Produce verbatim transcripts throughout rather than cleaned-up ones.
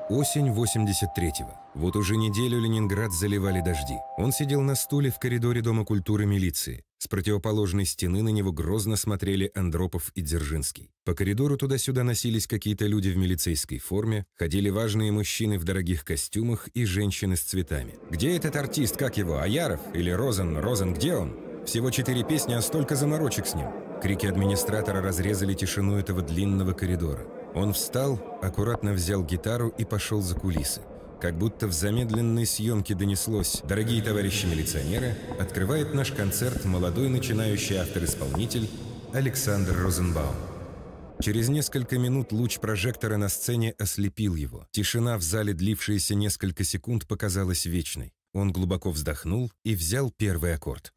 Осень восемьдесят третьего. Вот уже неделю Ленинград заливали дожди. Он сидел на стуле в коридоре Дома культуры милиции. С противоположной стены на него грозно смотрели Андропов и Дзержинский. По коридору туда-сюда носились какие-то люди в милицейской форме, ходили важные мужчины в дорогих костюмах и женщины с цветами. «Где этот артист? Как его? Аяров? Или Розен? Розен, где он? Всего четыре песни, а столько заморочек с ним». Крики администратора разрезали тишину этого длинного коридора. Он встал, аккуратно взял гитару и пошел за кулисы. Как будто в замедленной съемке донеслось: «Дорогие товарищи милиционеры, открывает наш концерт молодой начинающий автор-исполнитель Александр Розенбаум». Через несколько минут луч прожектора на сцене ослепил его. Тишина в зале, длившаяся несколько секунд, показалась вечной. Он глубоко вздохнул и взял первый аккорд.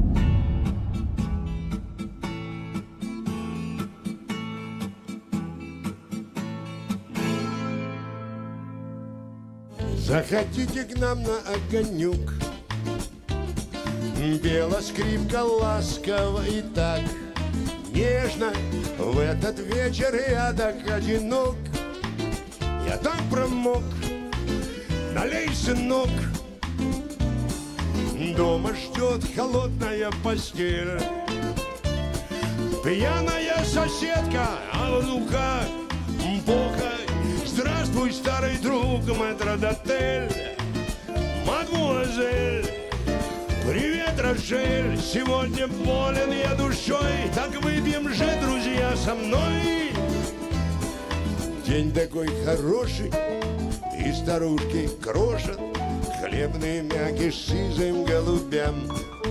Заходите к нам на огонек, белоскрипка ласково и так нежно. В этот вечер я так одинок, я так промок. Налей, сынок, дома ждет холодная постель. Пьяная соседка, а в руках бока. Здравствуй, старый друг, метрдотель, мадмуазель. Привет, Рошель, сегодня болен я душой. Так выпьем же, друзья, со мной. День такой хороший, и старушки крошат хлебные мяги сизым голубям.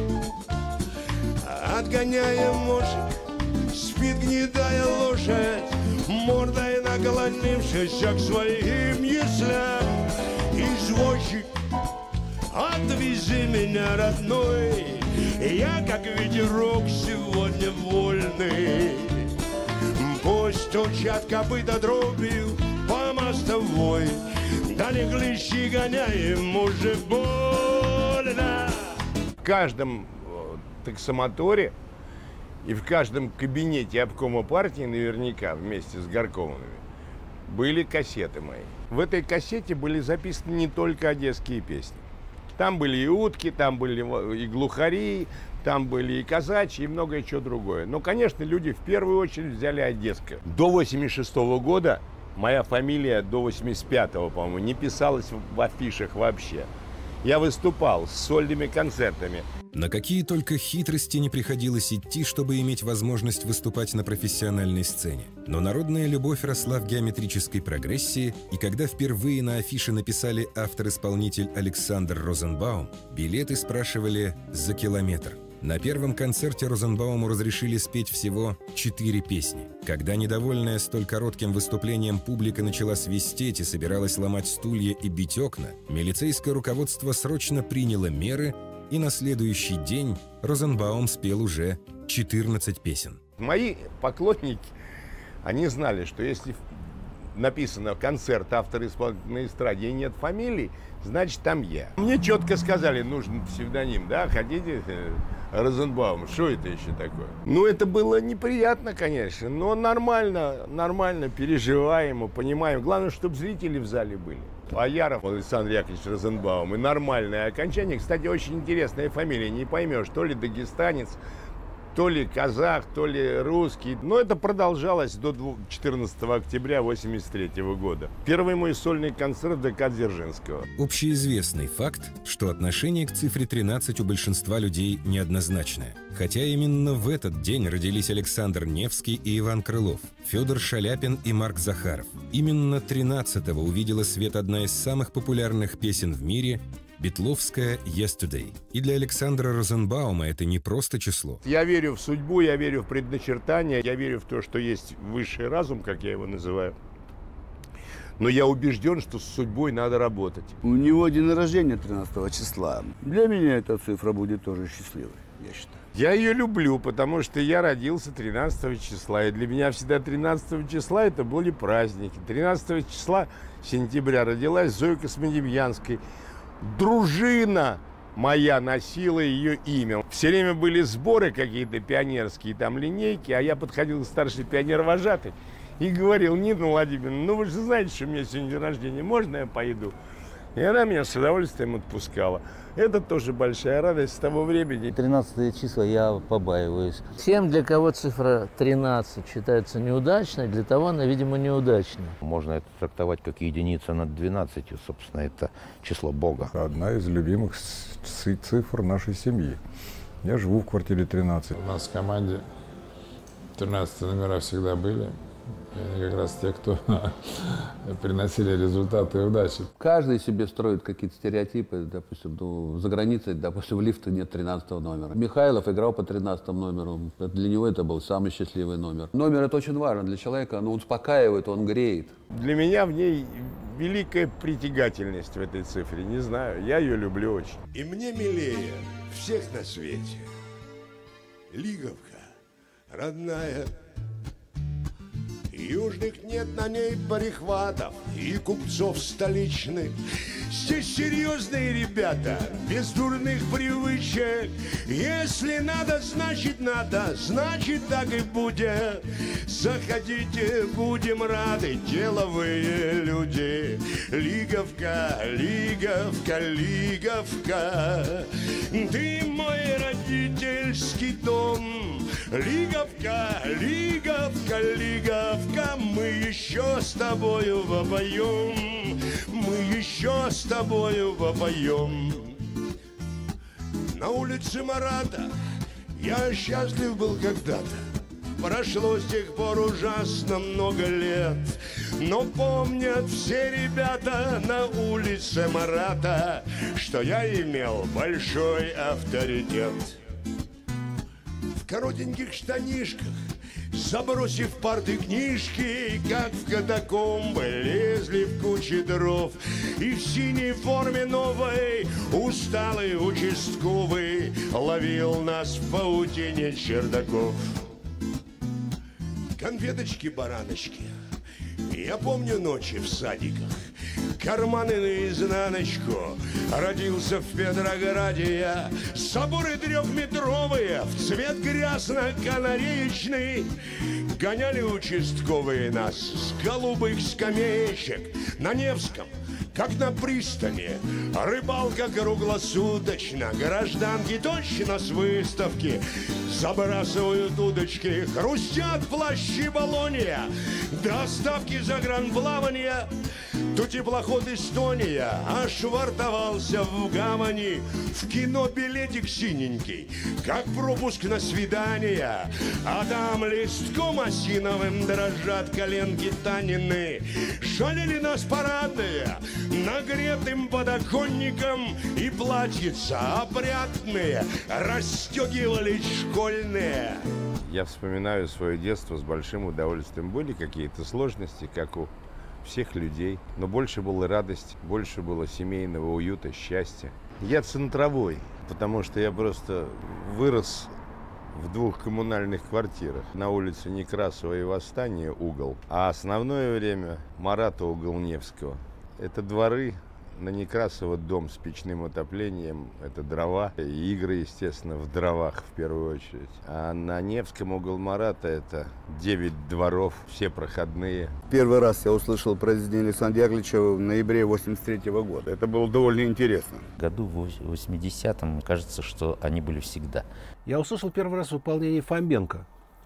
Отгоняя мошек, спит гнедая лошадь, мордой наклонившись к своим яслям. Извозчик, отвези меня, родной, я, как ветерок, сегодня вольный. Пусть стучат копыта дробью по мостовой, да не клещи гоняем, уже больно. В каждом таксомоторе и в каждом кабинете обкома партии наверняка вместе с горкомами были кассеты мои. В этой кассете были записаны не только одесские песни. Там были и утки, там были и глухари, там были и казачьи, и многое чего другое. Но, конечно, люди в первую очередь взяли одесское. До восемьдесят шестого года моя фамилия, до восемьдесят пятого, по-моему, не писалась в афишах вообще. Я выступал с сольными концертами. На какие только хитрости не приходилось идти, чтобы иметь возможность выступать на профессиональной сцене. Но народная любовь росла в геометрической прогрессии, и когда впервые на афише написали автор-исполнитель Александр Розенбаум, билеты спрашивали за километр. На первом концерте Розенбауму разрешили спеть всего четыре песни. Когда недовольная столь коротким выступлением публика начала свистеть и собиралась ломать стулья и бить окна, милицейское руководство срочно приняло меры, и на следующий день Розенбаум спел уже четырнадцать песен. Мои поклонники, они знали, что если написано «концерт автор-исполнитель на эстраде» и нет фамилий, значит, там я. Мне четко сказали, нужен псевдоним, да, хотите Розенбаум, что это еще такое? Ну, это было неприятно, конечно, но нормально, нормально, переживаемо, понимаем. Главное, чтобы зрители в зале были. Аяров Александр Яковлевич Розенбаум, и нормальное окончание. Кстати, очень интересная фамилия, не поймешь, то ли дагестанец, то ли казах, то ли русский. Но это продолжалось до четырнадцатого октября восемьдесят третьего года. Первый мой сольный концерт в ДК Дзержинского. Общеизвестный факт, что отношение к цифре тринадцать у большинства людей неоднозначное. Хотя именно в этот день родились Александр Невский и Иван Крылов, Федор Шаляпин и Марк Захаров. Именно тринадцатого увидела свет одна из самых популярных песен в мире — битловская «Yesterday». И для Александра Розенбаума это не просто число. Я верю в судьбу, я верю в предначертание, я верю в то, что есть высший разум, как я его называю. Но я убежден, что с судьбой надо работать. У него день рождения тринадцатого числа. Для меня эта цифра будет тоже счастливой, я считаю. Я ее люблю, потому что я родился тринадцатого числа. И для меня всегда тринадцатого числа это были праздники. тринадцатого числа сентября родилась Зоя Космодемьянская. Дружина моя носила ее имя. Все время были сборы какие-то пионерские, там линейки, а я подходил к старшей пионер-вожатой и говорил: Нина Владимировна, ну вы же знаете, что у меня сегодня день рождения, можно я поеду? И она меня с удовольствием отпускала. Это тоже большая радость с того времени. тринадцатое число я побаиваюсь. Всем, для кого цифра тринадцать считается неудачной, для того она, видимо, неудачна. Можно это трактовать как единица над двенадцатью, собственно, это число Бога. Одна из любимых цифр нашей семьи. Я живу в квартире тринадцать. У нас в команде тринадцатые номера всегда были. И они как раз те, кто приносили результаты и удачи. Каждый себе строит какие-то стереотипы. Допустим, ну, за границей, допустим, в лифте нет тринадцатого номера. Михайлов играл по тринадцатому номеру. Для него это был самый счастливый номер. Номер это очень важно для человека. Он успокаивает, он греет. Для меня в ней великая притягательность в этой цифре. Не знаю, я ее люблю очень. И мне милее всех на свете Лиговка, родная. Южных нет на ней парихватов и купцов столичных. Здесь серьезные ребята, без дурных привычек. Если надо, значит надо, значит так и будет. Заходите, будем рады, деловые люди. Лиговка, Лиговка, Лиговка, ты мой родительский дом. Лиговка, Лиговка, Лиговка, мы еще с тобою вопоем, мы еще с тобою вопоем. На улице Марата я счастлив был когда-то. Прошло с тех пор ужасно много лет, но помнят все ребята на улице Марата, что я имел большой авторитет. В коротеньких штанишках, забросив парты книжки, как в катакомбы лезли в кучи дров. И в синей форме новой усталый участковый ловил нас в паутине чердаков. Конфеточки-бараночки, я помню ночи в садиках, карманы наизнаночку. Родился в Петрограде я, соборы трехметровые, в цвет грязно-канареечный. Гоняли участковые нас с голубых скамеечек на Невском, как на пристани. Рыбалка круглосуточно, гражданки точно с выставки забрасывают удочки, хрустят плащи Болонья, доставки загранплавания. То теплоход Эстония ошвартовался в гавани, в кино билетик синенький, как пропуск на свидание. А там листком осиновым дрожат коленки Танины. Шалили нас парадные, нагретым подоконником, и платьица опрятные расстегивались школьные. Я вспоминаю свое детство с большим удовольствием. Были какие-то сложности, как у всех людей, но больше была радость, больше было семейного уюта, счастья. Я центровой, потому что я просто вырос в двух коммунальных квартирах. На улице Некрасова и Восстания угол, а основное время Марата угол Невского. Это дворы. На Некрасова дом с печным отоплением, это дрова, и игры, естественно, в дровах в первую очередь. А на Невском угол Марата это девять дворов, все проходные. Первый раз я услышал произведение Александра Яковлевича в ноябре восемьдесят третьего года. Это было довольно интересно. В году восьмидесятом, кажется, что они были всегда. Я услышал первый раз выполнение Фоменко.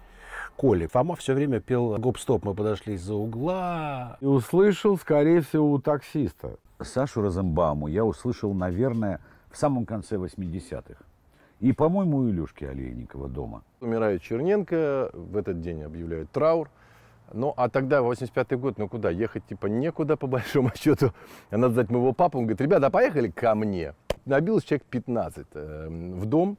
Коли. Фома все время пел гоп-стоп. Мы подошли из-за угла. И услышал, скорее всего, у таксиста. Сашу Розенбауму я услышал, наверное, в самом конце восьмидесятых. И, по-моему, у Илюшки Олейникова дома. Умирает Черненко, в этот день объявляют траур. Ну, а тогда, восемьдесят пятый год, ну куда? Ехать типа некуда, по большому счету. Надо знать моего папу. Он говорит: ребята, поехали ко мне. Набилось человек пятнадцать э, в дом.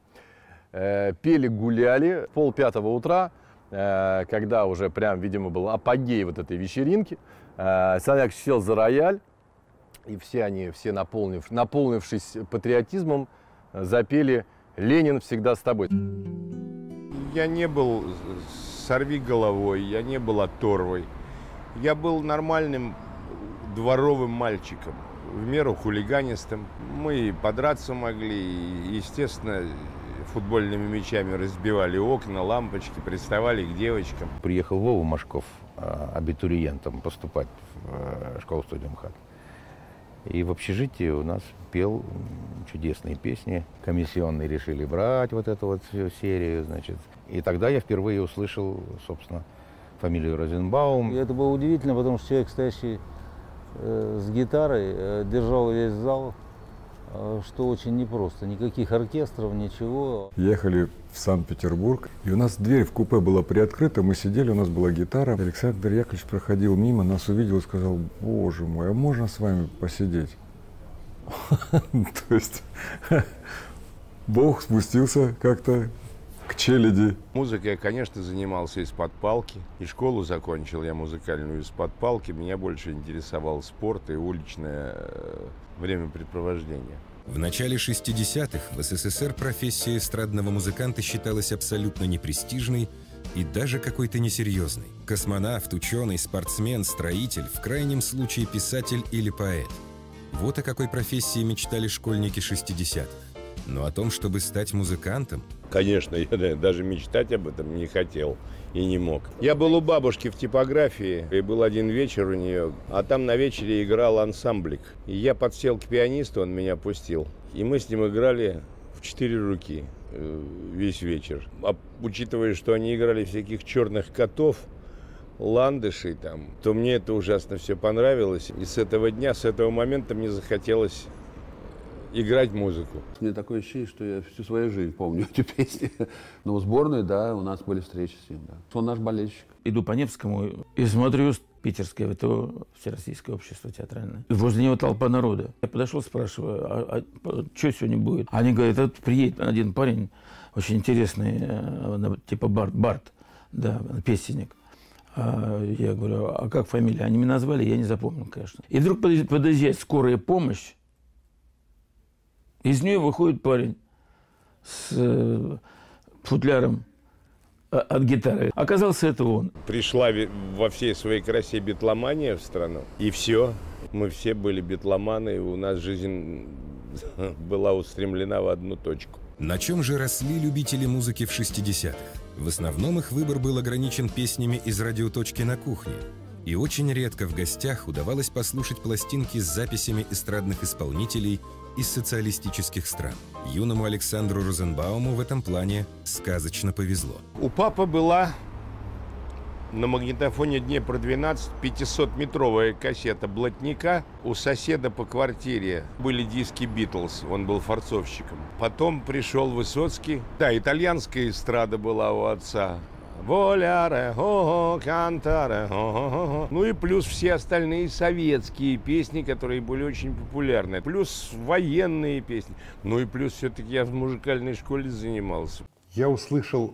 Э, пели, гуляли. Пол пятого утра, э, когда уже прям, видимо, был апогей вот этой вечеринки. Э, Саняк сел за рояль. И все они, все наполнив, наполнившись патриотизмом, запели «Ленин всегда с тобой». Я не был сорвиголовой, я не был оторвой. Я был нормальным дворовым мальчиком, в меру хулиганистым. Мы подраться могли, и, естественно, футбольными мячами разбивали окна, лампочки, приставали к девочкам. Приехал Вова Машков абитуриентом поступать в школу-студию МХАТ. И в общежитии у нас пел чудесные песни. Комиссионные решили брать вот эту вот всю серию, значит. И тогда я впервые услышал, собственно, фамилию Розенбаум. И это было удивительно, потому что человек, стоящий э, с гитарой, э, держал весь зал, э, что очень непросто. Никаких оркестров, ничего. Ехали в Санкт-Петербург, и у нас дверь в купе была приоткрыта, мы сидели, у нас была гитара. Александр Яковлевич проходил мимо, нас увидел и сказал: боже мой, а можно с вами посидеть? То есть Бог спустился как-то к челяди. Музыкой я, конечно, занимался из-под палки. И школу закончил я музыкальную из-под палки. Меня больше интересовал спорт и уличное времяпрепровождение. В начале шестидесятых в СССР профессия эстрадного музыканта считалась абсолютно непрестижной и даже какой-то несерьезной. Космонавт, ученый, спортсмен, строитель, в крайнем случае писатель или поэт. Вот о какой профессии мечтали школьники шестидесятых. Но о том, чтобы стать музыкантом... Конечно, я даже мечтать об этом не хотел и не мог. Я был у бабушки в типографии, и был один вечер у нее, а там на вечере играл ансамблик. И я подсел к пианисту, он меня пустил. И мы с ним играли в четыре руки весь вечер. А учитывая, что они играли всяких черных котов, ландышей там, то мне это ужасно все понравилось. И с этого дня, с этого момента мне захотелось играть музыку. У меня такое ощущение, что я всю свою жизнь помню эти песни. Но в сборной, да, у нас были встречи с ним, да. Он наш болельщик. Иду по Невскому и смотрю питерское ВТО, Всероссийское общество театральное. И возле него толпа народа. Я подошел, спрашиваю, а, а что сегодня будет? Они говорят: это приедет один парень, очень интересный, типа Барт, Барт, да, песенник. А я говорю: а как фамилия? Они меня назвали, я не запомнил, конечно. И вдруг подъезжает скорая помощь. Из нее выходит парень с э, футляром от гитары. Оказался это он. Пришла во всей своей красе битломания в страну. И все. Мы все были битломаны, и у нас жизнь была устремлена в одну точку. На чем же росли любители музыки в шестидесятых? В основном их выбор был ограничен песнями из радиоточки на кухне. И очень редко в гостях удавалось послушать пластинки с записями эстрадных исполнителей из социалистических стран. Юному Александру Розенбауму в этом плане сказочно повезло. У папы была на магнитофоне Днепр-двенадцать пятисотметровая кассета блатника. У соседа по квартире были диски Битлз, он был форцовщиком. Потом пришел Высоцкий. Да, итальянская эстрада была у отца. Воляре, го-го, кантаре, го-го-го. Ну и плюс все остальные советские песни, которые были очень популярны. Плюс военные песни. Ну и плюс все-таки я в музыкальной школе занимался. Я услышал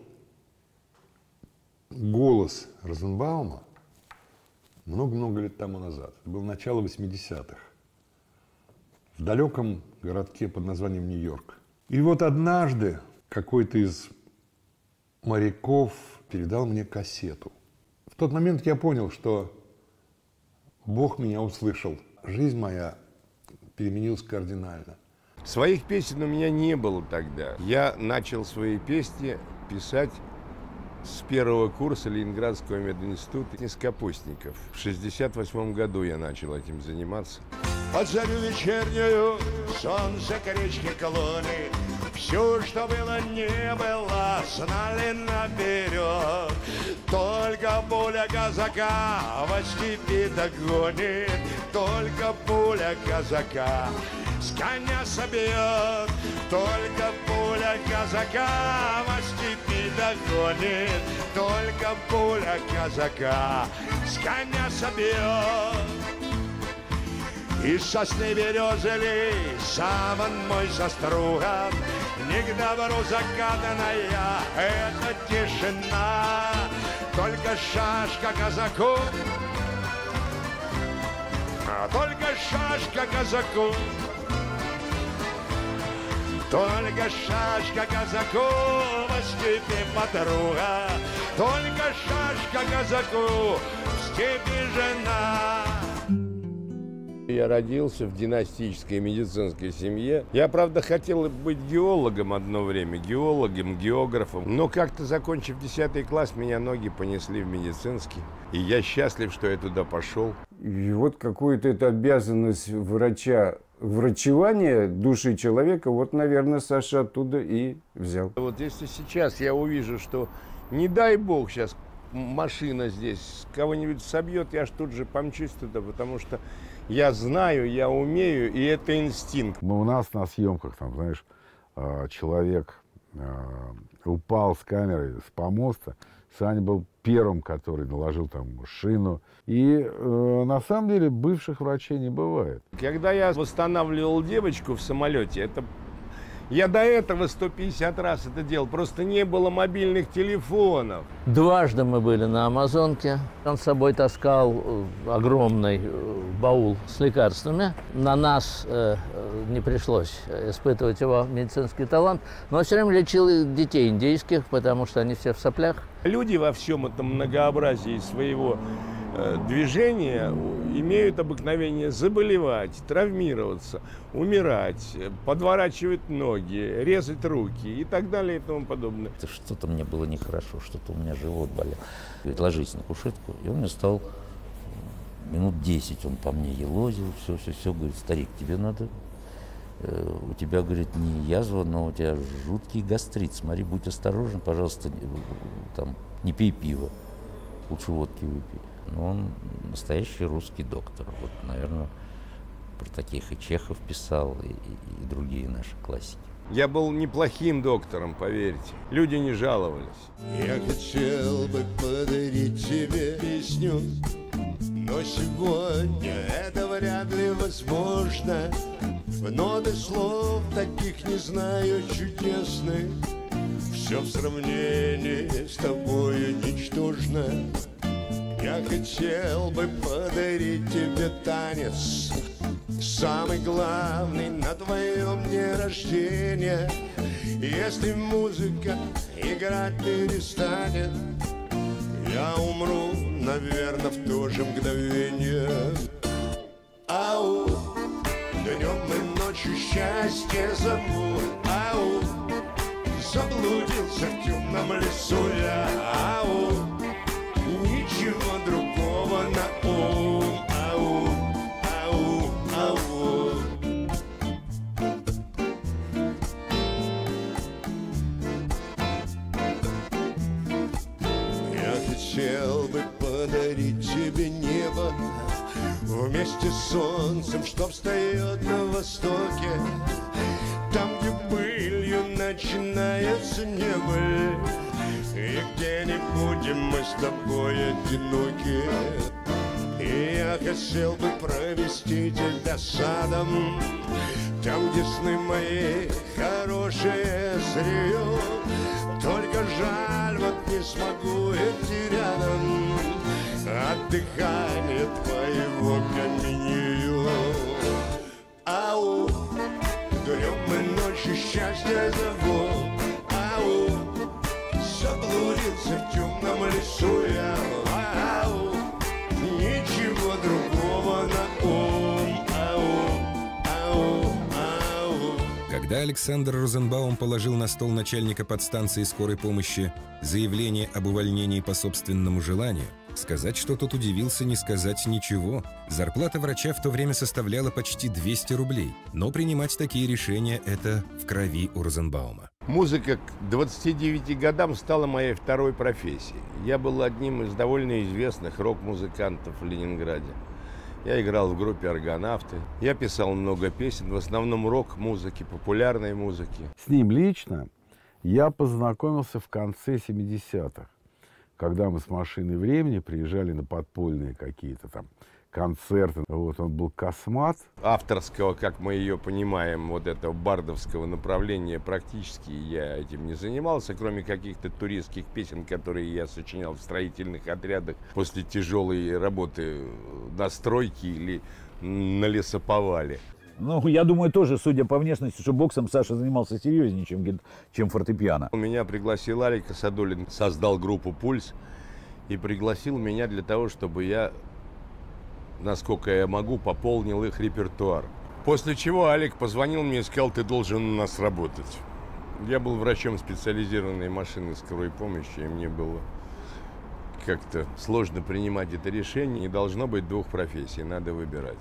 голос Розенбаума много-много лет тому назад. Это было начало восьмидесятых. В далеком городке под названием Нью-Йорк. И вот однажды какой-то из моряков передал мне кассету. В тот момент я понял, что Бог меня услышал. Жизнь моя переменилась кардинально. Своих песен у меня не было тогда. Я начал свои песни писать с первого курса Ленинградского мединститута низкопустников. В шестьдесят восьмом году я начал этим заниматься. Под зарю вечернюю, солнце к речке Колоны, все, что было, не было, знали наперед. Только пуля казака во степи догонит, только пуля казака с коня собьет. Только пуля казака во степи догонит, только пуля казака с коня собьет. Из сосны березы ли, саван мой заструган, не к добру закатанная эта тишина. Только шашка казаку, а только шашка казаку, только шашка казаку во степи подруга, только шашка казаку в степи жена. Я я родился в династической медицинской семье. Я, правда, хотел быть геологом одно время, геологом, географом. Но как-то, закончив десятый класс, меня ноги понесли в медицинский. И я счастлив, что я туда пошел. И вот какую-то эту обязанность врача, врачевания души человека, вот, наверное, Саша оттуда и взял. Вот если сейчас я увижу, что, не дай бог, сейчас машина здесь кого-нибудь собьет, я ж тут же помчусь туда, потому что я знаю, я умею, и это инстинкт. У нас на съемках, там, знаешь, человек упал с камерой с помоста. Саня был первым, который наложил там шину. И э, на самом деле бывших врачей не бывает. Когда я восстанавливал девочку в самолете, это я до этого сто пятьдесят раз это делал, просто не было мобильных телефонов. Дважды мы были на Амазонке. Он с собой таскал огромный баул с лекарствами. На нас э, не пришлось испытывать его медицинский талант, но он все время лечил детей индейских, потому что они все в соплях. Люди во всем этом многообразии своего э, движения имеют обыкновение заболевать, травмироваться, умирать, подворачивать ноги, резать руки и так далее и тому подобное. Что-то мне было нехорошо, что-то у меня живот болел. Говорит, ложись на кушетку. И он мне стал минут десять, он по мне елозил, все, все, все. Говорит, старик, тебе надо, э, у тебя, говорит, не язва, но у тебя жуткий гастрит. Смотри, будь осторожен, пожалуйста, там, не пей пиво, лучше водки выпей. Но он настоящий русский доктор. Вот, наверное, про таких и Чехов писал, и, и, и другие наши классики. Я был неплохим доктором, поверьте. Люди не жаловались. Я хотел бы подарить тебе песню, но сегодня это вряд ли возможно. Ноты слов таких не знаю чудесных. Все в сравнении с тобою ничтожно. Я хотел бы подарить тебе танец, самый главный на твоем дне рождения. Если музыка играть перестанет, я умру, наверное, в то же мгновение. Ау, днем и ночью счастье зову. Ау, заблудился в темном лесу я. Ау, ничего другого на ум. Ау, ау, ау. Я хотел бы подарить тебе небо вместе с солнцем, что встает на востоке. Там, где пылью начинается небо, и где не будем мы с тобой одиноки. И я хотел бы провести тебя садом, там, где сны мои хорошие зрю. Только жаль, вот не смогу идти рядом, от дыхания твоего каменею. Ау, днем и ночью счастье зову. Ау, заблудился в темном лесу я. Ау, ничего другого на ум. Ау, ау, ау. Когда Александр Розенбаум положил на стол начальника подстанции скорой помощи заявление об увольнении по собственному желанию, сказать, что тот удивился, не сказать ничего. Зарплата врача в то время составляла почти двести рублей, но принимать такие решения – это в крови у Розенбаума. Музыка к двадцати девяти годам стала моей второй профессией. Я был одним из довольно известных рок-музыкантов в Ленинграде. Я играл в группе «Аргонавты». Я писал много песен, в основном рок-музыки, популярной музыки. С ним лично я познакомился в конце семидесятых, когда мы с «Машиной времени» приезжали на подпольные какие-то там концерты. Вот он был космат. Авторского, как мы ее понимаем, вот этого бардовского направления практически я этим не занимался, кроме каких-то туристских песен, которые я сочинял в строительных отрядах после тяжелой работы на стройке или на лесоповале. Ну, я думаю, тоже, судя по внешности, что боксом Саша занимался серьезнее, чем, чем фортепиано. Меня пригласил Алик Асадуллин, создал группу «Пульс» и пригласил меня для того, чтобы я насколько я могу, пополнил их репертуар. После чего Алик позвонил мне и сказал: ты должен у нас работать. Я был врачом специализированной машины скорой помощи, и мне было как-то сложно принимать это решение, и должно быть двух профессий, надо выбирать.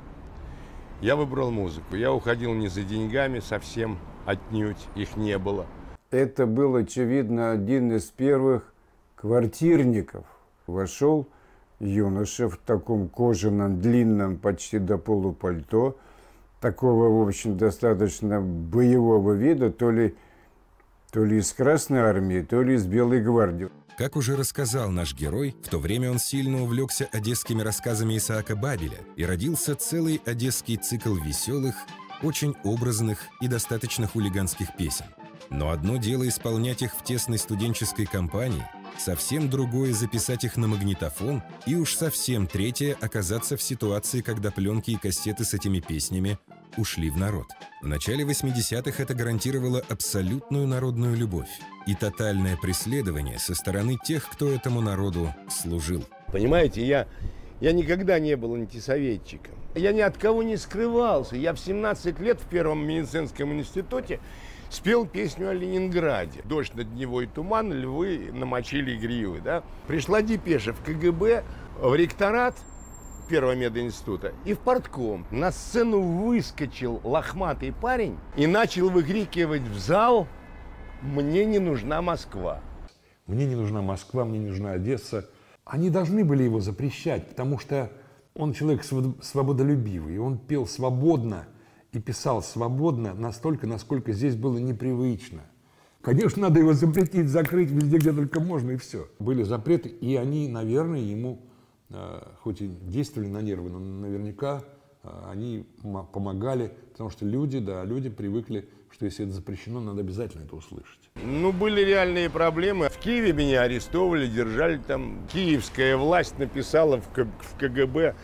Я выбрал музыку. Я уходил не за деньгами совсем, отнюдь, их не было. Это был, очевидно, один из первых квартирников. Вошел юноша в таком кожаном, длинном, почти до полу пальто, такого, в общем, достаточно боевого вида, то ли, то ли из Красной Армии, то ли из Белой гвардии. Как уже рассказал наш герой, в то время он сильно увлекся одесскими рассказами Исаака Бабеля, и родился целый одесский цикл веселых, очень образных и достаточно хулиганских песен. Но одно дело исполнять их в тесной студенческой компании, совсем другое записать их на магнитофон, и уж совсем третье оказаться в ситуации, когда пленки и кассеты с этими песнями ушли в народ. В начале восьмидесятых это гарантировало абсолютную народную любовь и тотальное преследование со стороны тех, кто этому народу служил. Понимаете, я, я никогда не был антисоветчиком. Я ни от кого не скрывался. Я в семнадцать лет в Первом медицинском институте спел песню о Ленинграде. Дождь над Невой, туман, львы намочили гривы. Да? Пришла депеша в ка гэ бэ, в ректорат Первого мединститута и в партком. На сцену выскочил лохматый парень и начал выкрикивать в зал: «Мне не нужна Москва». Мне не нужна Москва, мне не нужна Одесса. Они должны были его запрещать, потому что он человек свободолюбивый, и он пел свободно и писал свободно настолько, насколько здесь было непривычно. Конечно, надо его запретить, закрыть везде, где только можно, и все. Были запреты, и они, наверное, ему, хоть и действовали на нервы, но наверняка они помогали, потому что люди, да, люди привыкли, что если это запрещено, надо обязательно это услышать. Ну, были реальные проблемы. В Киеве меня арестовывали, держали там. Киевская власть написала в ка гэ бэ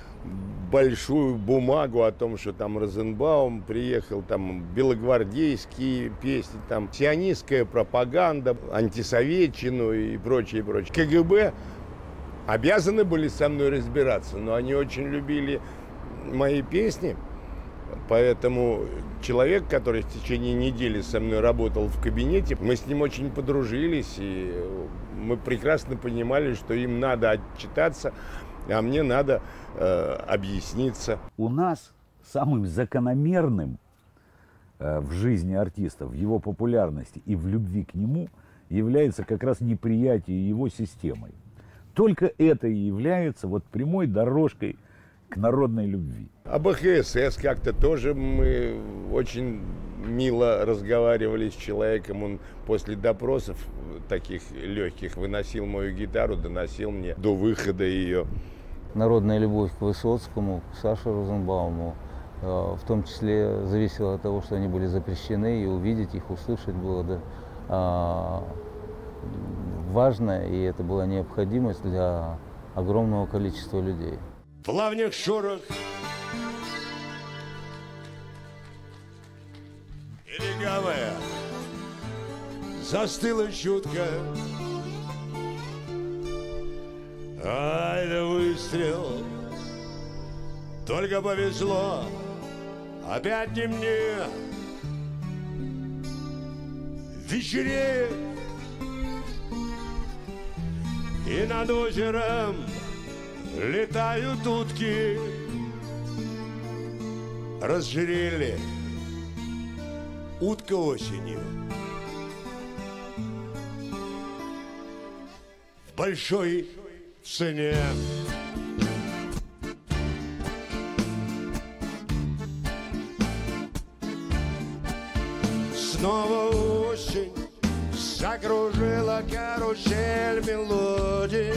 большую бумагу о том, что там Розенбаум приехал, там белогвардейские песни, там сионистская пропаганда, антисоветчину и прочее, прочее. ка гэ бэ обязаны были со мной разбираться, но они очень любили мои песни, поэтому человек, который в течение недели со мной работал в кабинете, мы с ним очень подружились, и мы прекрасно понимали, что им надо отчитаться, а мне надо э, объясниться. У нас самым закономерным э, в жизни артиста, в его популярности и в любви к нему является как раз неприятие его системой. Только это и является вот прямой дорожкой к народной любви. Об эх эс эс как-то тоже мы очень мило разговаривали с человеком. Он после допросов таких легких выносил мою гитару, доносил мне до выхода ее. Народная любовь к Высоцкому, к Саше Розенбауму, в том числе зависела от того, что они были запрещены, и увидеть их, услышать было да, важно, и это была необходимость для огромного количества людей. В плавнях шорох и легавая застыла чутко. Ай да выстрел, только повезло, опять не мне. Вечереет, и над озером летают утки. Разжирели утка осенью в большой цене. Снова осень закружила карусель мелодий.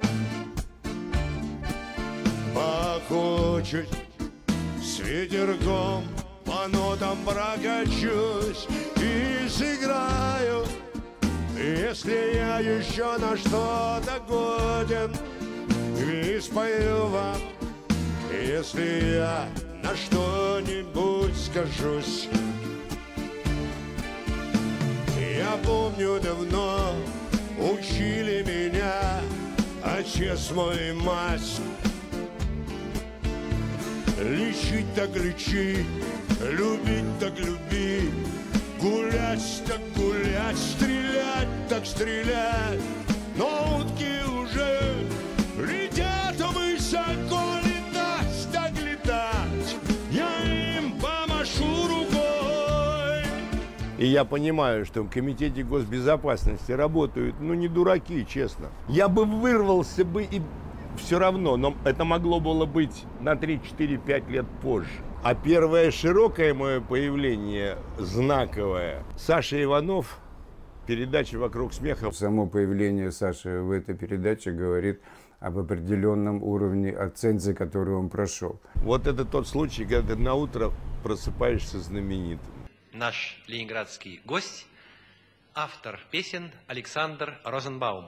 Поохочусь с ветерком, по нотам прокачусь и сыграю. Если я еще на что-то годен, и спою вам, если я на что-нибудь скажусь. Я помню, давно учили меня отец мой и мать. Лечить так лечи, любить так люби, гулять так гулять, стрелять так стрелять. Но утки уже летят высоко, летать так летать, я им помашу рукой. И я понимаю, что в Комитете госбезопасности работают, ну, не дураки, честно. Я бы вырвался бы и все равно, но это могло было быть на три, четыре, пять лет позже. А первое широкое мое появление, знаковое, Саша Иванов, передача «Вокруг смеха». Само появление Саши в этой передаче говорит об определенном уровне оценки, который он прошел. Вот это тот случай, когда ты на утро просыпаешься знаменитым. Наш ленинградский гость, автор песен Александр Розенбаум.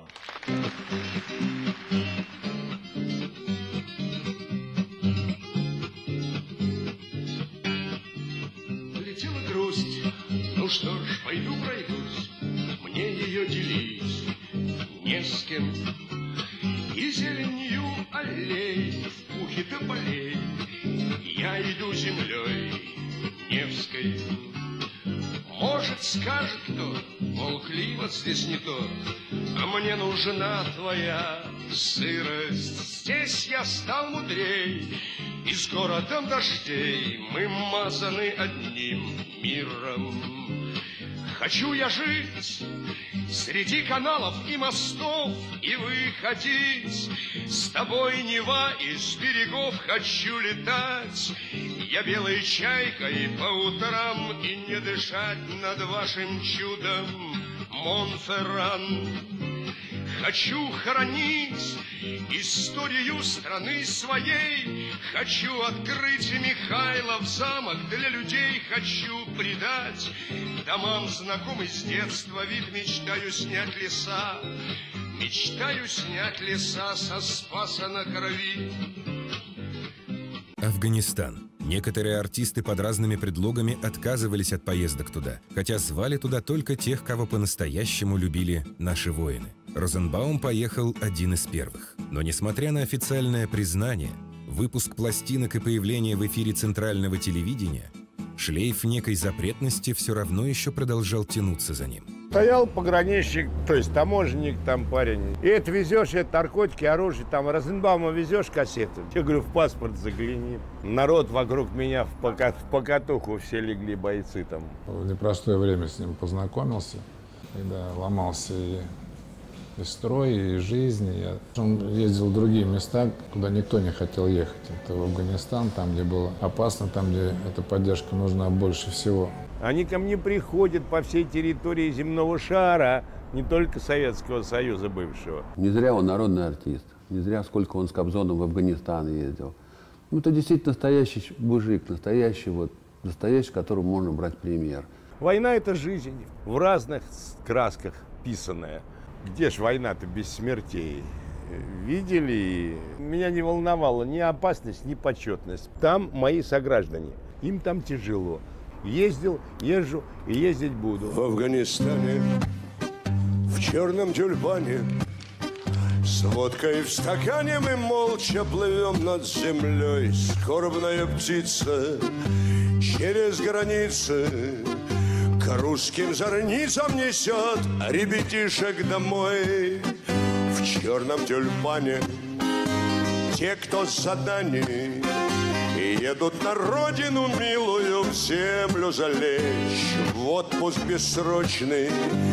Летела грусть, ну что ж, пойду пройдусь, мне ее делить не с кем. И зеленью аллей, в пухе тополей, я иду землей Невской. Может, скажет кто, мол, климат здесь не тот, а мне нужна твоя сырость. Здесь я стал мудрей, и с городом дождей мы мазаны одним миром. Хочу я жить среди каналов и мостов и выходить с тобой, Нева, из берегов хочу летать. Я белой чайкой по утрам и не дышать над вашим чудом, Монферран. Хочу хранить историю страны своей, хочу открыть Михайлов замок для людей, хочу придать домам знакомый с детства вид, мечтаю снять леса, мечтаю снять леса со Спаса на Крови. Афганистан. Некоторые артисты под разными предлогами отказывались от поездок туда, хотя звали туда только тех, кого по-настоящему любили наши воины. Розенбаум поехал один из первых. Но несмотря на официальное признание, выпуск пластинок и появление в эфире центрального телевидения, шлейф некой запретности все равно еще продолжал тянуться за ним. Стоял пограничник, то есть таможенник там парень. И это везешь, это наркотики, оружие, там Розенбаума везешь кассету. Я говорю, в паспорт загляни. Народ вокруг меня в, пока, в покатуху все легли бойцы там. В непростое время с ним познакомился, когда ломался и, и строй, и жизнь. И он ездил в другие места, куда никто не хотел ехать. Это в Афганистан, там, где было опасно, там, где эта поддержка нужна больше всего. Они ко мне приходят по всей территории земного шара, не только Советского Союза бывшего. Не зря он народный артист, не зря сколько он с Кобзоном в Афганистан ездил. Ну, это действительно настоящий мужик, настоящий, вот, настоящий, которому можно брать пример. Война – это жизнь, в разных красках писанная. Где ж война-то без смертей? Видели? Меня не волновала ни опасность, ни почетность. Там мои сограждане, им там тяжело. Ездил, езжу и ездить буду. В Афганистане, в черном тюльпане, с водкой в стакане мы молча плывем над землей. Скорбная птица через границы к русским зорницам несет ребятишек домой. В черном тюльпане те, кто с заданий, едут на родину милую, в землю залечь, в отпуск бессрочный,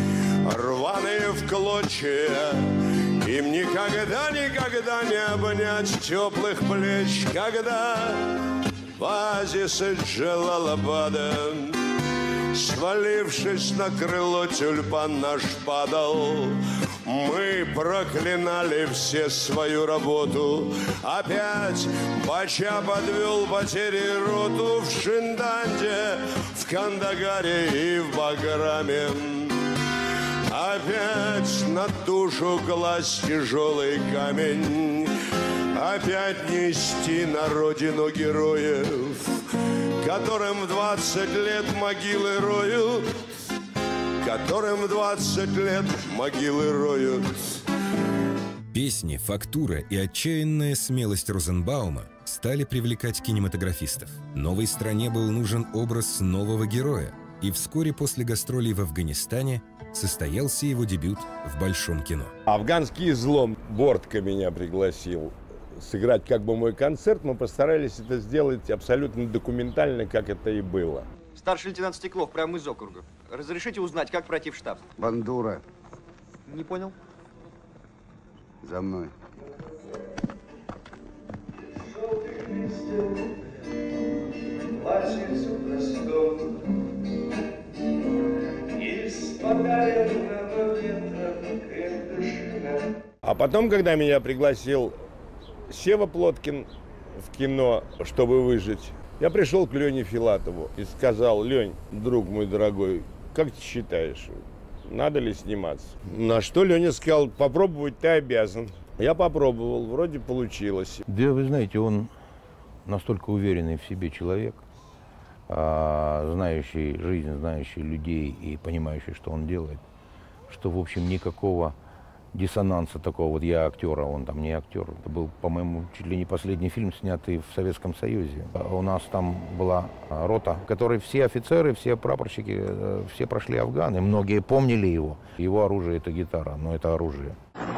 рваные в клочья. Им никогда, никогда не обнять теплых плеч, когда в оазисе Джалалабада, свалившись на крыло, тюльпан наш падал. Мы проклинали все свою работу. Опять Бача подвел потери роту в Шинданде, в Кандагаре и в Баграме. Опять на душу класть тяжелый камень, опять нести на родину героев, которым в двадцать лет могилы роют, которым в двадцать лет могилы роют. Песни, фактура и отчаянная смелость Розенбаума стали привлекать кинематографистов. Новой стране был нужен образ нового героя, и вскоре после гастролей в Афганистане состоялся его дебют в большом кино. «Афганский излом». Бортко меня пригласил сыграть как бы мой концерт. Мы постарались это сделать абсолютно документально, как это и было. Старший лейтенант Стеклов, прямо из округа. Разрешите узнать, как пройти в штаб? Бандура. Не понял. За мной. А потом, когда меня пригласил Сева Плоткин в кино, чтобы выжить, я пришел к Лене Филатову и сказал: Лень, друг мой дорогой, как ты считаешь, надо ли сниматься? На что Леня сказал: попробовать ты обязан. Я попробовал, вроде получилось. Да, вы знаете, он настолько уверенный в себе человек, знающий жизнь, знающий людей и понимающий, что он делает, что, в общем, никакого диссонанса такого, вот я актер, а он там не актер. Это был, по-моему, чуть ли не последний фильм, снятый в Советском Союзе. У нас там была рота, в которой все офицеры, все прапорщики, все прошли Афган, и многие помнили его. Его оружие — это гитара, но это оружие.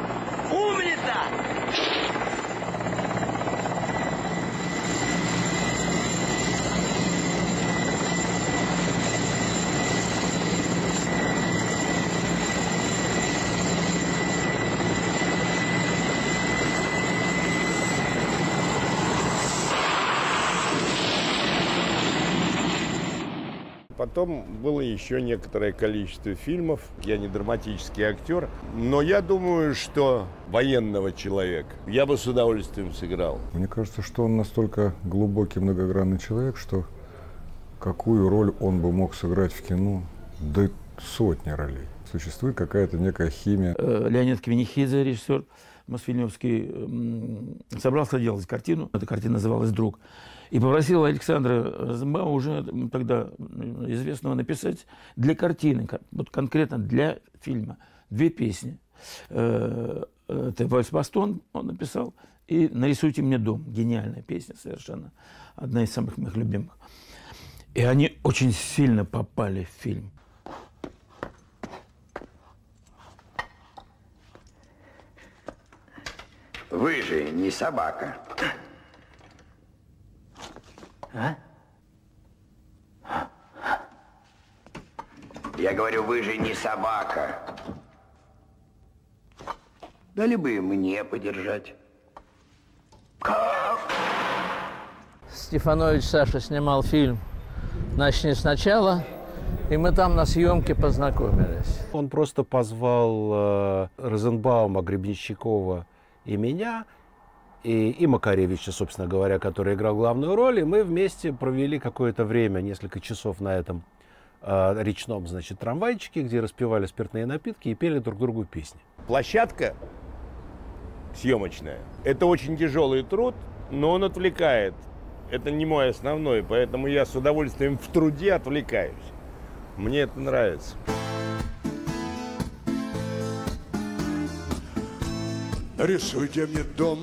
Потом было еще некоторое количество фильмов. Я не драматический актер, но я думаю, что военного человека я бы с удовольствием сыграл. Мне кажется, что он настолько глубокий, многогранный человек, что какую роль он бы мог сыграть в кино, да сотни ролей. Существует какая-то некая химия. Леонид Квинихидзе, режиссер Мосфильмовский, собрался делать картину. Эта картина называлась «Друг». И попросил Александра Розенбаума, уже тогда известного, написать для картины, вот конкретно для фильма, две песни. Это «Вальс-Бастон» он написал, и «Нарисуйте мне дом». Гениальная песня совершенно, одна из самых моих любимых. И они очень сильно попали в фильм. Вы же не собака. А? Я говорю, вы же не собака. Дали бы мне подержать. Стефанович Саша снимал фильм «Начни сначала», и мы там на съемке познакомились. Он просто позвал э, Розенбаума, Гребенщикова и меня, и, и Макаревича, собственно говоря, который играл главную роль, и мы вместе провели какое-то время, несколько часов на этом э, речном, значит, трамвайчике, где распивали спиртные напитки и пели друг другу песни. Площадка съемочная – это очень тяжелый труд, но он отвлекает. Это не мой основной, поэтому я с удовольствием в труде отвлекаюсь. Мне это нравится. Рисуйте мне дом,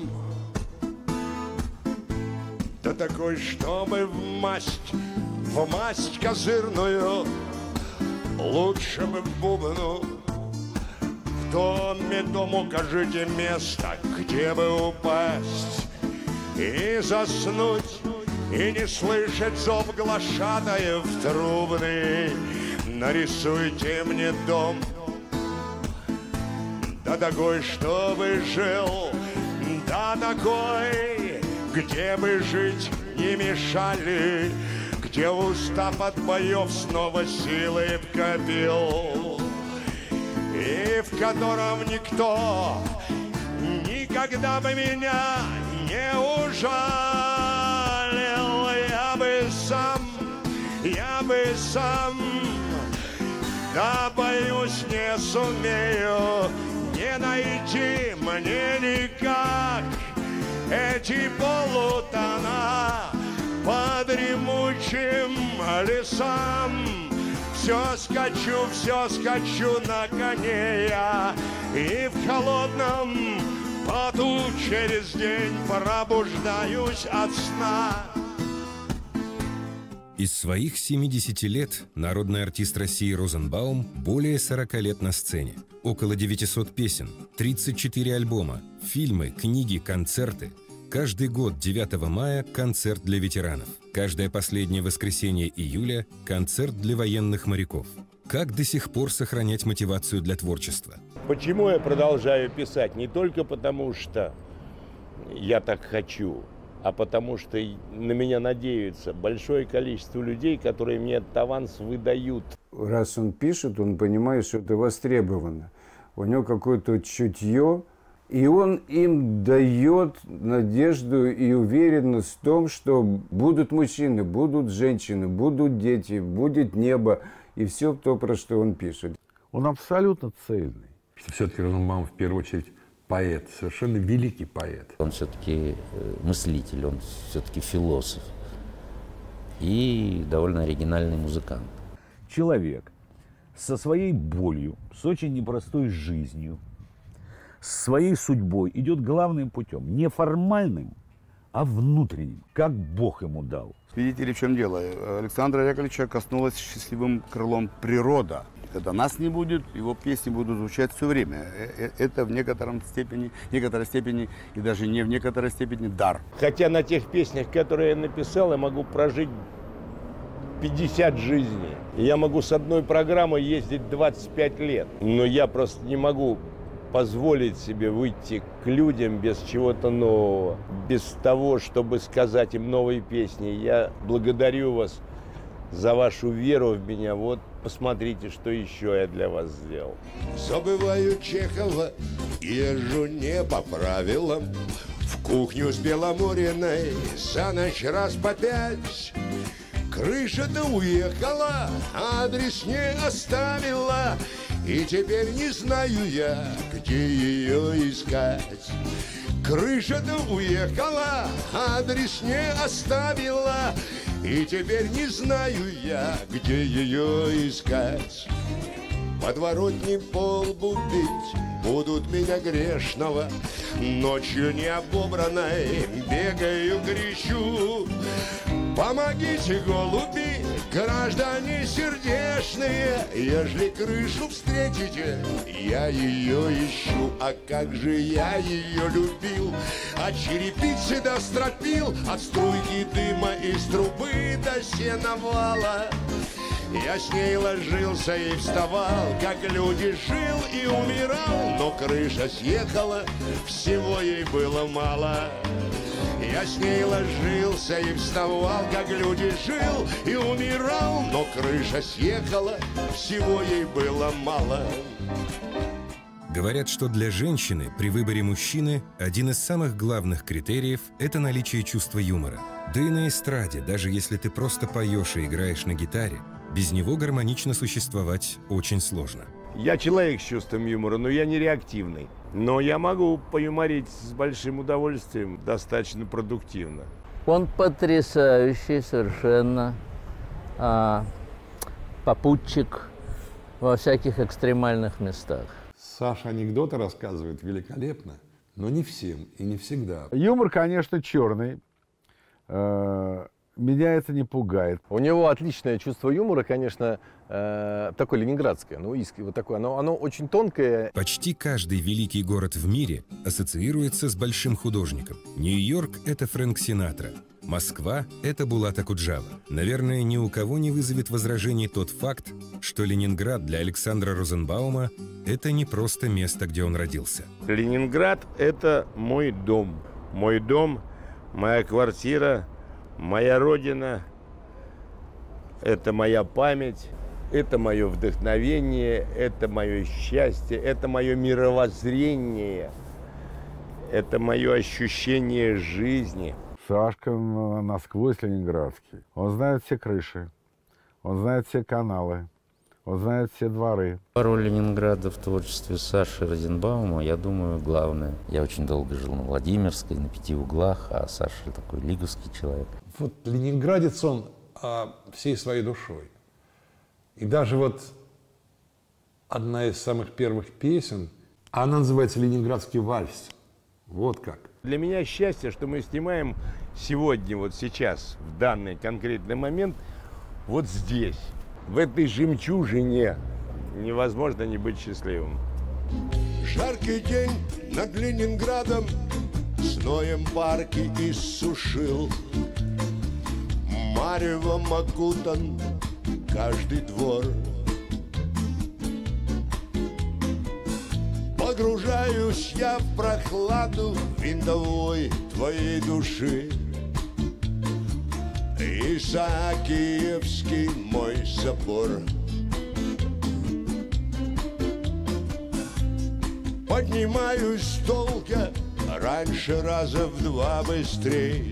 да такой, чтобы в масть, в масть козырную, лучше бы бубну. В доме дом укажите место, где бы упасть и заснуть, и не слышать зов глашатаев трубный. Нарисуйте мне дом, да такой, чтобы жил, да такой, где бы жить не мешали, где устав от боев снова силы копил, и в котором никто никогда бы меня не ужалил. Я бы сам, я бы сам, да боюсь, не сумею не найти мне никак эти полутона по дремучим лесам. Все скачу, все скачу на коне я, и в холодном поту через день пробуждаюсь от сна. Из своих семидесяти лет народный артист России Розенбаум более сорока лет на сцене. Около девятисот песен, тридцать четыре альбома, фильмы, книги, концерты. Каждый год девятого мая концерт для ветеранов. Каждое последнее воскресенье июля концерт для военных моряков. Как до сих пор сохранять мотивацию для творчества? Почему я продолжаю писать? Не только потому, что я так хочу, а потому что на меня надеются большое количество людей, которые мне этот аванс выдают. Раз он пишет, он понимает, что это востребовано. У него какое-то чутье, и он им дает надежду и уверенность в том, что будут мужчины, будут женщины, будут дети, будет небо, и все то, про что он пишет. Он абсолютно цельный. Все-таки Розенбаум в первую очередь поэт, совершенно великий поэт. Он все-таки мыслитель, он все-таки философ и довольно оригинальный музыкант. Человек со своей болью, с очень непростой жизнью, с своей судьбой идет главным путем, не формальным, а внутренним, как Бог ему дал. Видите ли, в чем дело? Александра Яковлевича коснулась счастливым крылом природа. Когда нас не будет, его песни будут звучать все время. Это в некотором степени, некоторой степени и даже не в некоторой степени дар. Хотя на тех песнях, которые я написал, я могу прожить пятьдесят жизней. Я могу с одной программой ездить двадцать пять лет. Но я просто не могу позволить себе выйти к людям без чего-то нового, без того, чтобы сказать им новые песни. Я благодарю вас за вашу веру в меня. Вот посмотрите, что еще я для вас сделал. Забываю Чехова, езжу не по правилам. В кухню с Беломориной за ночь раз по пять. Крыша-то уехала, адрес не оставила, и теперь не знаю я, где ее искать. Крыша-то уехала, адрес не оставила, и теперь не знаю я, где ее искать. Подворотни полбу бить будут меня грешного, ночью не обобранной бегаю, кричу. Помогите, голуби, граждане сердечные, ежели крышу встретите, я ее ищу. А как же я ее любил, от черепицы до стропил, от струйки дыма из трубы до сеновала. Я с ней ложился и вставал, как люди жил и умирал, но крыша съехала, всего ей было мало. Я с ней ложился и вставал, как люди жил и умирал, но крыша съехала, всего ей было мало. Говорят, что для женщины при выборе мужчины один из самых главных критериев – это наличие чувства юмора. Да и на эстраде, даже если ты просто поешь и играешь на гитаре, без него гармонично существовать очень сложно. Я человек с чувством юмора, но я не реактивный. Но я могу поюморить с большим удовольствием, достаточно продуктивно. Он потрясающий совершенно а, попутчик во всяких экстремальных местах. Саша анекдоты рассказывает великолепно, но не всем и не всегда. Юмор, конечно, черный. Меня это не пугает. У него отличное чувство юмора, конечно, э, такое ленинградское, ну, искренне, вот такое. Оно, оно очень тонкое. Почти каждый великий город в мире ассоциируется с большим художником. Нью-Йорк – это Фрэнк Синатра. Москва – это Булат Акуджава. Наверное, ни у кого не вызовет возражений тот факт, что Ленинград для Александра Розенбаума – это не просто место, где он родился. Ленинград – это мой дом. Мой дом, моя квартира, моя родина, это моя память, это мое вдохновение, это мое счастье, это мое мировоззрение, это мое ощущение жизни. Сашка насквозь ленинградский. Он знает все крыши, он знает все каналы, он знает все дворы. Роль Ленинграда в творчестве Саши Розенбаума, я думаю, главная. Я очень долго жил на Владимирской, на Пяти углах, а Саша такой лиговский человек. Вот ленинградец он а, всей своей душой. И даже вот одна из самых первых песен, она называется «Ленинградский вальс». Вот как. Для меня счастье, что мы снимаем сегодня, вот сейчас, в данный конкретный момент, вот здесь, в этой жемчужине. Невозможно не быть счастливым. Жаркий день над Ленинградом зноем парки иссушил. Маревом окутан каждый двор. Погружаюсь я в прохладу винтовой твоей души. Исаакиевский мой собор. Поднимаюсь долго, раньше раза в два быстрее.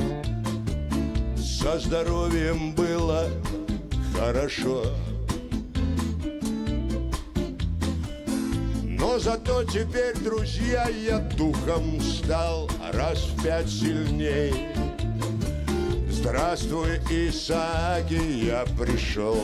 Со здоровьем было хорошо. Но зато теперь, друзья, я духом стал раз в пять сильней. Здравствуй, Исааки, я пришел.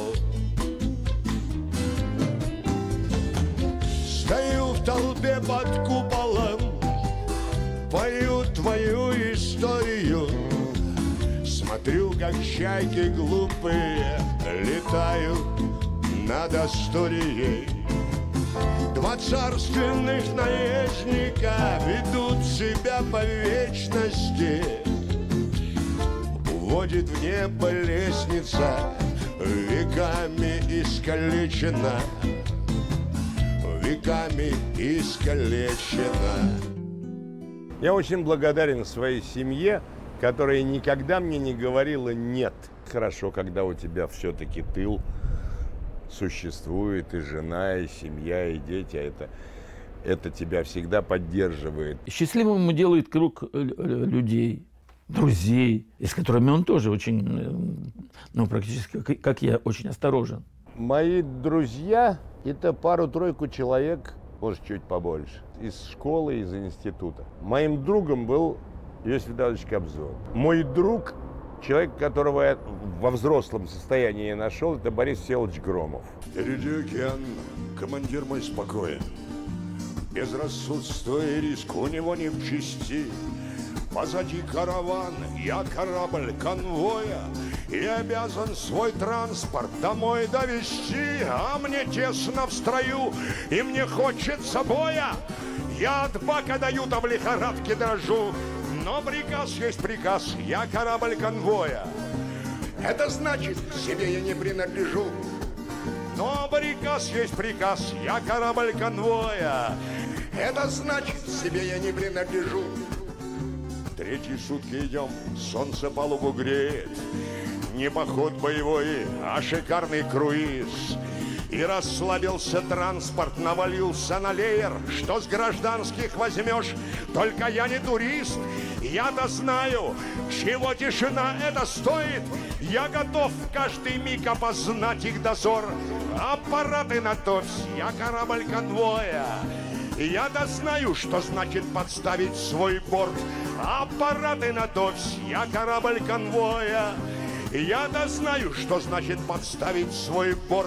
Стою в толпе под куполом, пою твою историю. Смотрю, как чайки глупые летают над Асторией. Два царственных наездника ведут себя по вечности. Уводит в небо лестница, веками искалечена. Веками искалечена. Я очень благодарен своей семье, которая никогда мне не говорила «нет». Хорошо, когда у тебя все-таки тыл существует, и жена, и семья, и дети. Это, это тебя всегда поддерживает. Счастливым делает круг людей, друзей, с которыми он тоже очень, ну, практически, как я, очень осторожен. Мои друзья – это пару-тройку человек, может, чуть побольше, из школы, из института. Моим другом был Иосиф Давыдович Кобзон. Мой друг, человек, которого я во взрослом состоянии нашел, это Борис Всеволодович Громов. Впереди океан, командир мой спокоен. Безрассудство и риск у него не в чести. Позади караван, я корабль конвоя, и обязан свой транспорт домой довести. А мне тесно в строю, и мне хочется боя. Я от бака даю, да в лихорадке дрожу. Но приказ есть приказ, я корабль конвоя. Это значит, себе я не принадлежу. Но приказ есть приказ, я корабль конвоя. Это значит, себе я не принадлежу. Третьи сутки идем, солнце палубу греет. Не поход боевой, а шикарный круиз. И расслабился транспорт, навалился на леер. Что с гражданских возьмешь? Только я не турист. Я-то знаю, чего тишина это стоит. Я готов каждый миг опознать их дозор. Аппараты на то, я корабль конвоя. Я-то знаю, что значит подставить свой борт. Аппараты на то, я корабль конвоя. Я-то знаю, что значит подставить свой борт.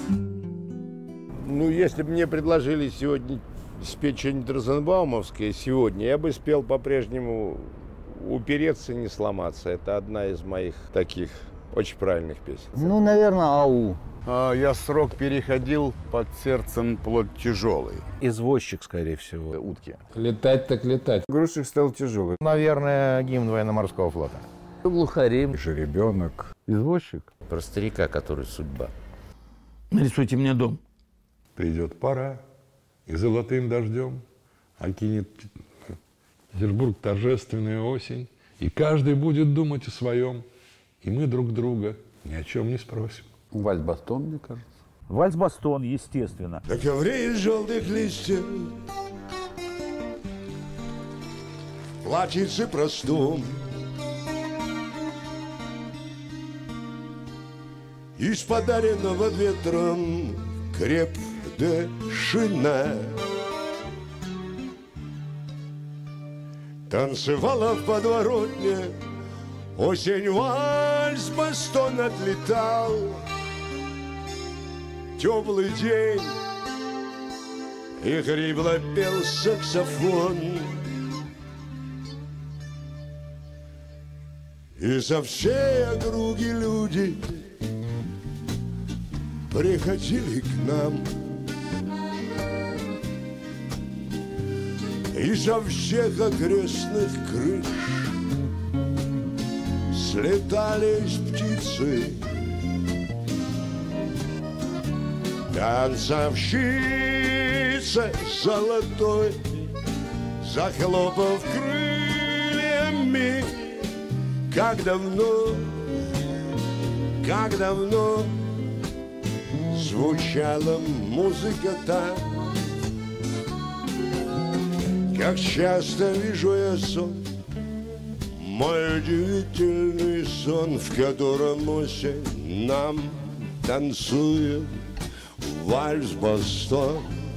Ну, если бы мне предложили сегодня спеть что-нибудь розенбаумовское сегодня, я бы спел по-прежнему «Упереться, не сломаться». Это одна из моих таких очень правильных песен. Ну, наверное, «Ау». А, я срок переходил, под сердцем плод тяжелый. Извозчик, скорее всего, утки. Летать так летать. Грузчик стал тяжелый. Наверное, гимн военно-морского флота. Глухари. Жеребенок. Извозчик. Про старика, который судьба. Нарисуйте мне дом. Придет пора, и золотым дождем окинет Петербург торжественная осень, и каждый будет думать о своем, и мы друг друга ни о чем не спросим. Вальс-бастон, мне кажется. Вальс-бастон, естественно. На ковре из желтых листьев, в платьице простом, из подаренного ветром крепдышина танцевала в подворотне, осень вальс-бастон отлетал. Теплый день, и хрипло пел саксофон. И со всей округи люди приходили к нам. И со всех окрестных крыш слетались птицы, танцовщица золотой, захлопав крыльями. Как давно, как давно звучала музыка та, как часто вижу я сон, мой удивительный сон, в котором осень нам танцует вальс-бастон.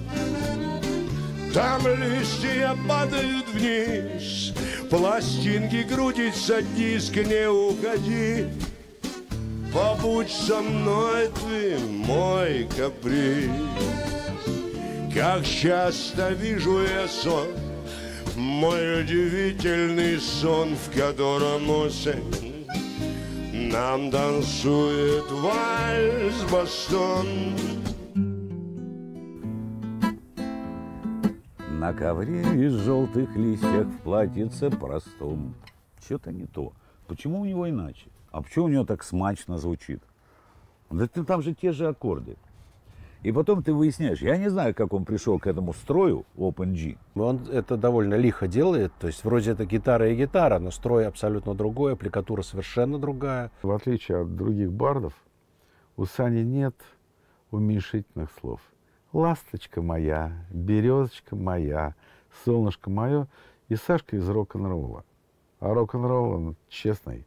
Там листья падают вниз, пластинки крутится диск, не уходи. Побудь со мной ты, мой каприз. Как часто вижу я сон, мой удивительный сон, в котором осень нам танцует вальс-бастон. На ковре из желтых листьев в платьице простом. Что-то не то. Почему у него иначе? А почему у него так смачно звучит? Да там же те же аккорды. И потом ты выясняешь, я не знаю, как он пришел к этому строю, Open G. Он это довольно лихо делает, то есть вроде это гитара и гитара, но строй абсолютно другой, аппликатура совершенно другая. В отличие от других бардов, у Сани нет уменьшительных слов. Ласточка моя, березочка моя, солнышко мое и Сашка из рок-н-ролла. А рок-н-ролл, он честный.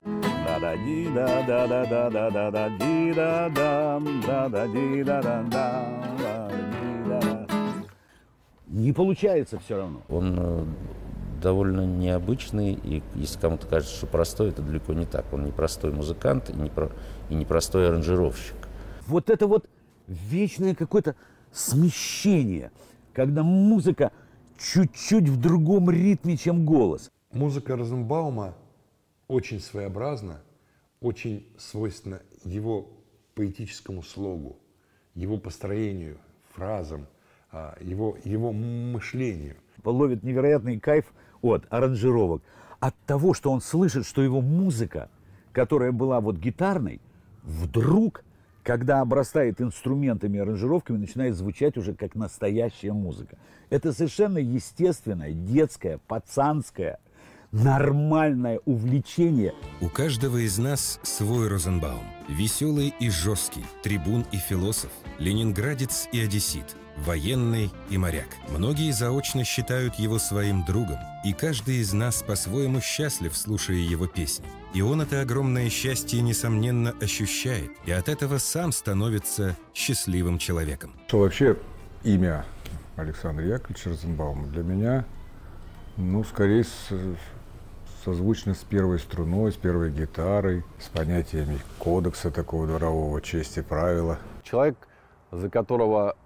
Не получается все равно. Он э, довольно необычный, и если кому-то кажется, что простой, это далеко не так. Он не простой музыкант и не, про, и не простой аранжировщик. Вот это вот вечное какое-то смещение, когда музыка чуть-чуть в другом ритме, чем голос. Музыка Розенбаума очень своеобразна, очень свойственна его поэтическому слогу, его построению, фразам, его, его мышлению. Ловит невероятный кайф от аранжировок, от того, что он слышит, что его музыка, которая была вот гитарной, вдруг, когда обрастает инструментами и аранжировками, начинает звучать уже как настоящая музыка. Это совершенно естественное, детское, пацанское, нормальное увлечение. У каждого из нас свой Розенбаум. Веселый и жесткий, трибун и философ, ленинградец и одессит, военный и моряк. Многие заочно считают его своим другом, и каждый из нас по-своему счастлив, слушая его песни. И он это огромное счастье, несомненно, ощущает, и от этого сам становится счастливым человеком. Что вообще имя Александра Яковлевича Розенбаума для меня, ну, скорее, с, созвучно с первой струной, с первой гитарой, с понятиями кодекса такого дворового, чести, правила. Человек, за которого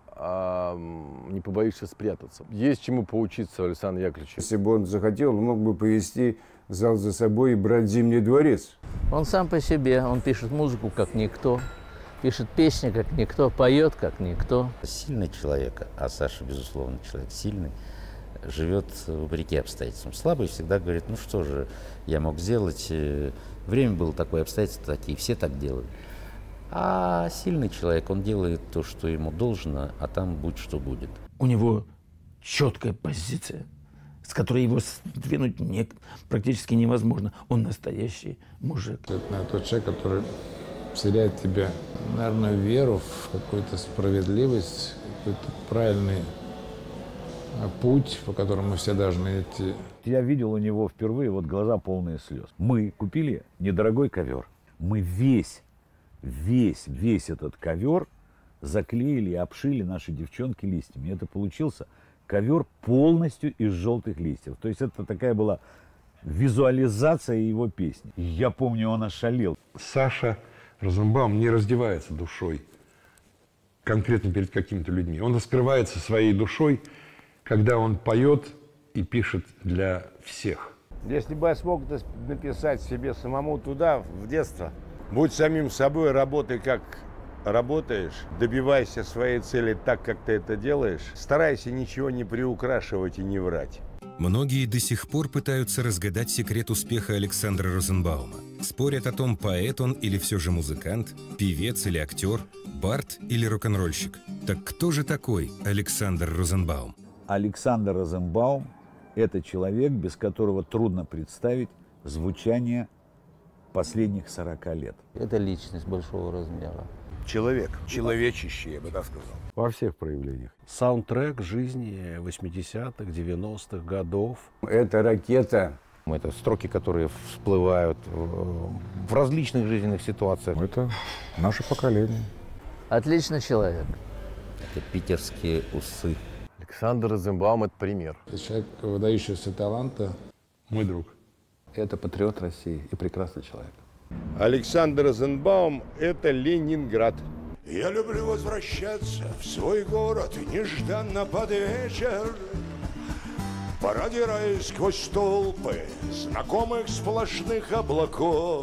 не побоишься спрятаться. Есть чему поучиться Александру Яковлевичу. Если бы он захотел, он мог бы повести зал за собой и брать Зимний дворец. Он сам по себе, он пишет музыку как никто, пишет песни как никто, поет как никто. Сильный человек, а Саша, безусловно, человек сильный, живет вопреки обстоятельствам. Слабый всегда говорит, ну что же я мог сделать, время было такое, обстоятельства такие, все так делают. А сильный человек, он делает то, что ему должно, а там будь что будет. У него четкая позиция, с которой его сдвинуть не, практически невозможно. Он настоящий мужик. Это тот человек, который вселяет в тебя, наверное, веру в какую-то справедливость, какой-то правильный путь, по которому мы все должны идти. Я видел у него впервые вот глаза полные слез. Мы купили недорогой ковер. Мы весь Весь, весь этот ковер заклеили и обшили наши девчонки листьями. И это получился ковер полностью из желтых листьев. То есть это такая была визуализация его песни. И я помню, он ошалел. Саша Розенбаум не раздевается душой конкретно перед какими-то людьми. Он раскрывается своей душой, когда он поет и пишет для всех. Если бы я смог это написать себе самому туда, в детство, будь самим собой, работай как работаешь, добивайся своей цели так, как ты это делаешь, старайся ничего не приукрашивать и не врать. Многие до сих пор пытаются разгадать секрет успеха Александра Розенбаума. Спорят о том, поэт он или все же музыкант, певец или актер, бард или рок-н-ролльщик. Так кто же такой Александр Розенбаум? Александр Розенбаум – это человек, без которого трудно представить звучание последних сорока лет. Это личность большого размера. Человек, человечище, я бы так сказал. Во всех проявлениях. Саундтрек жизни восьмидесятых, девяностых годов. Это ракета. Это строки, которые всплывают в различных жизненных ситуациях. Это наше поколение. Отличный человек. Это питерские усы. Александр Розенбаум – это пример. Это человек выдающегося таланта. Мой друг. Это патриот России и прекрасный человек. Александр Розенбаум – это Ленинград. Я люблю возвращаться в свой город нежданно под вечер, продираясь сквозь толпы знакомых сплошных облаков.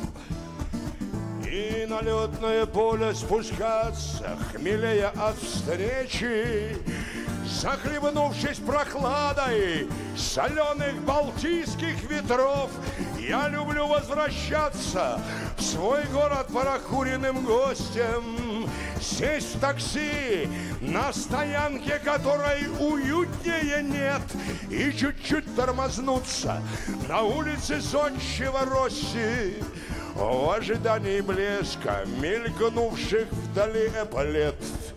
И на летное поле спускаться, хмелея от встречи, захлебнувшись прохладой соленых балтийских ветров. Я люблю возвращаться в свой город прокуренным гостем, сесть в такси на стоянке, которой уютнее нет, и чуть-чуть тормознуться на улице зодчего Росси в ожидании блеска мелькнувших вдали эполет.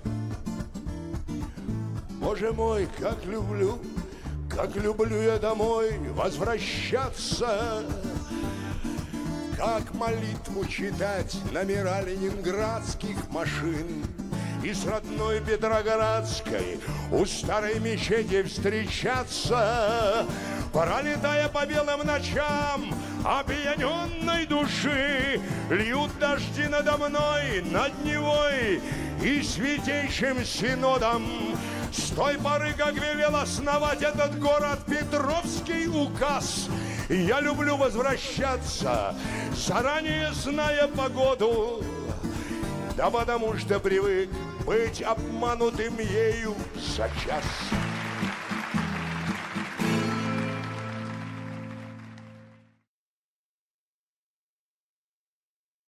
Боже мой, как люблю, как люблю я домой возвращаться, как молитву читать номера ленинградских машин и с родной Петроградской у старой мечети встречаться, пролетая по белым ночам опьяненной души. Льют дожди надо мной, над Невой и святейшим синодом. С той поры, как велел основать этот город Петровский указ, я люблю возвращаться, заранее зная погоду, да потому что привык быть обманутым ею за час.